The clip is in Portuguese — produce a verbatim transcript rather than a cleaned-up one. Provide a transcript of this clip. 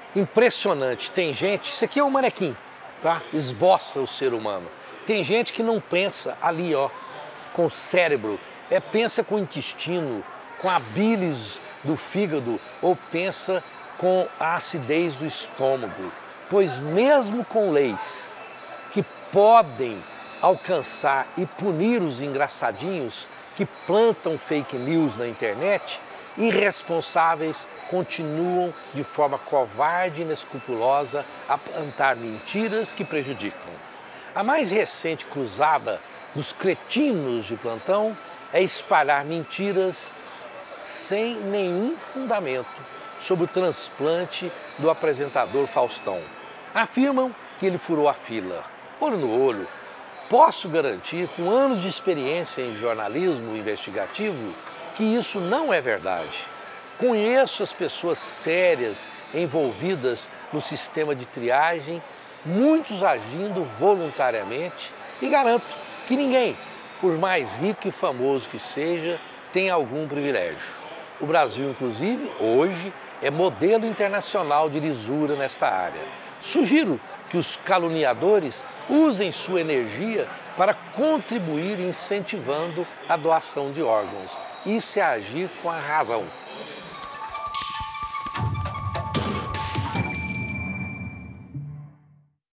Impressionante. Tem gente, isso aqui é um manequim, tá? Esboça o ser humano. Tem gente que não pensa ali, ó, com o cérebro, é, pensa com o intestino, com a bilis do fígado ou pensa com a acidez do estômago. Pois mesmo com leis que podem alcançar e punir os engraçadinhos que plantam fake news na internet, irresponsáveis continuam de forma covarde e inescrupulosa a plantar mentiras que prejudicam. A mais recente cruzada dos cretinos de plantão é espalhar mentiras sem nenhum fundamento sobre o transplante do apresentador Faustão. Afirmam que ele furou a fila. Olho no olho, posso garantir, com anos de experiência em jornalismo investigativo, que isso não é verdade. Conheço as pessoas sérias envolvidas no sistema de triagem, muitos agindo voluntariamente, e garanto que ninguém, por mais rico e famoso que seja, tem algum privilégio. O Brasil, inclusive, hoje, é modelo internacional de lisura nesta área. Sugiro que os caluniadores usem sua energia para contribuir incentivando a doação de órgãos. Isso é agir com a razão.